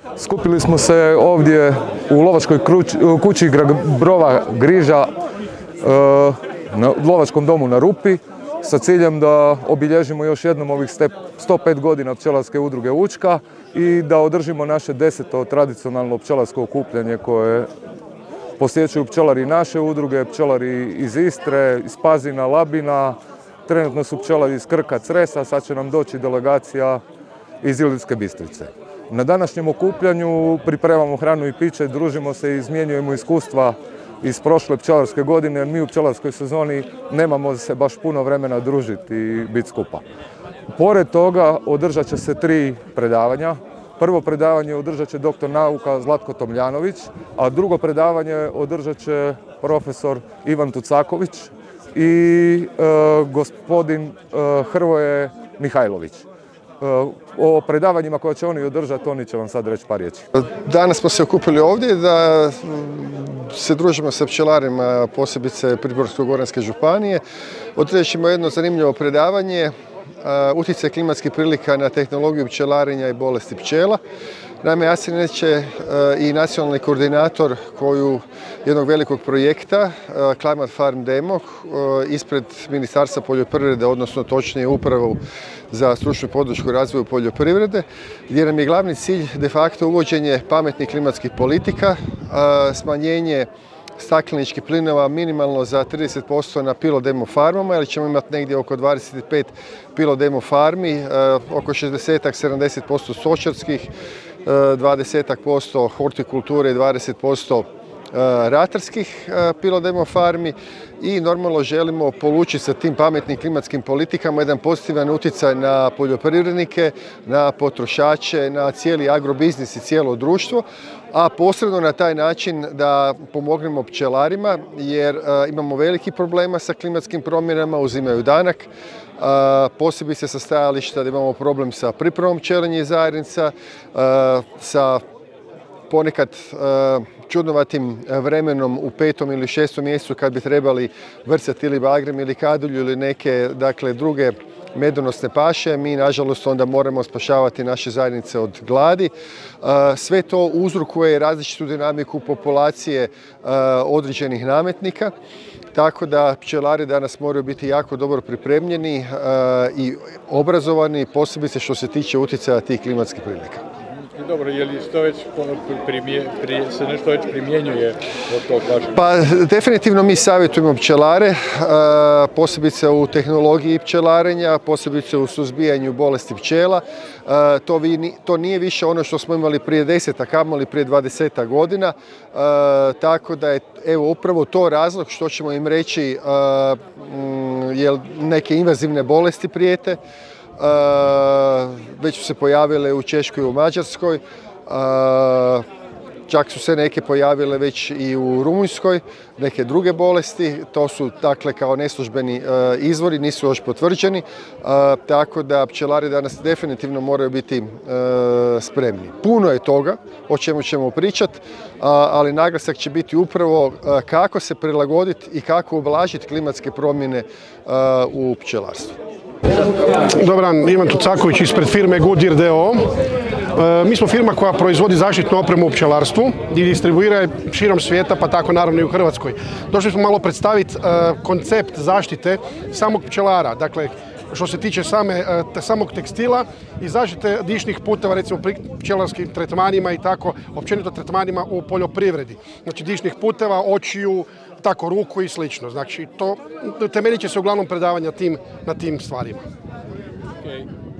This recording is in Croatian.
Skupili smo se ovdje u lovačkoj kući Brova Griža na lovačkom domu na Rupi sa ciljem da obilježimo još jednom ovih 105 godina pčelarske udruge Učka i da održimo naše 10. tradicionalno pčelarsko okupljanje koje posjećuju pčelari naše udruge, pčelari iz Istre, iz Pazina, Labina, trenutno su pčelari iz Krka, Cresa, sad će nam doći delegacija iz Ilirske Bistrice. Na današnjem okupljanju pripremamo hranu i piće, družimo se i izmjenjujemo iskustva iz prošle pčelarske godine, jer mi u pčelarskoj sezoni nemamo se baš puno vremena družiti i biti skupa. Pored toga održat će se 3 predavanja. Prvo predavanje održat će doktor nauka Zlatko Tomljanović, a drugo predavanje održat će profesor Ivan Tucaković i gospodin Hrvoje Mihajlović. O predavanjima koje će oni održati, oni će vam sad reći par riječi. Danas smo se okupili ovdje da se družimo sa pčelarima, posebice Primorsko-goranske županije. Održat ćemo jedno zanimljivo predavanje, utjecaj klimatskih prilika na tehnologiju pčelarenja i bolesti pčela. Naime, Asin je i nacionalni koordinator jednog velikog projekta, Climate Farm Demo, ispred Ministarstva poljoprivrede, odnosno točnije Upravu za stručnu podršku razvoju poljoprivrede, gdje nam je glavni cilj de facto uvođenje pametnih klimatskih politika, smanjenje stakleničkih plinova minimalno za 30% na pilot demo farmama, jer ćemo imati negdje oko 25 pilot demo farmi, oko 60-70% stočarskih, 20% hortikulture i 20% ratarskih pilot demo farmi i normalno želimo polučiti sa tim pametnim klimatskim politikama jedan pozitivan utjecaj na poljoprivrednike, na potrošače, na cijeli agrobiznis i cijelo društvo, a posredno na taj način da pomognemo pčelarima jer imamo velikih problema sa klimatskim promjenama, uzimaju danak, posebice sa stajališta da imamo problem sa pripremom pčelinjih zajednica, sa ponekad čudnovatim vremenom u 5. ili 6. mjesecu kad bi trebali vrcati ili bagrem ili kadulju ili neke druge medonosne paše. Mi nažalost onda moramo spašavati naše zajednice od gladi. Sve to uzrokuje različitu dinamiku populacije određenih nametnika. Tako da pčelari danas moraju biti jako dobro pripremljeni i obrazovani, posebice što se tiče utjecaja tih klimatskih prilika. Dobro, je li se nešto već primjenjuje od tog vašeg? Pa definitivno mi savjetujemo pčelare, posebice u tehnologiji pčelarenja, posebice u suzbijanju bolesti pčela. To nije više ono što smo imali prije 10, a kamoli prije 20 godina. Tako da je upravo to razlog što ćemo im reći jer neke invazivne bolesti prijete. Već su se pojavile u Češkoj i u Mađarskoj, čak su se neke pojavile već i u Rumunjskoj, neke druge bolesti, to su dakle kao neslužbeni izvori, nisu još potvrđeni, tako da pčelari danas definitivno moraju biti spremni. Puno je toga o čemu ćemo pričati, ali naglasak će biti upravo kako se prilagoditi i kako ublažiti klimatske promjene u pčelarstvu. Dobar dan, Ivan Tucaković ispred firme Goodyear d.o.o. Mi smo firma koja proizvodi zaštitnu opremu u pčelarstvu i distribuira je širom svijeta, pa tako naravno i u Hrvatskoj. Došli smo malo predstaviti koncept zaštite samog pčelara, dakle što se tiče samog tekstila i zaštite dišnih puteva, recimo pri pčelarskim tretmanima i tako, općenito tretmanima u poljoprivredi. Znači dišnih puteva, očiju, tako ruku i slično. Znači to temeljit će se uglavnom predavanja na tim stvarima. Okay.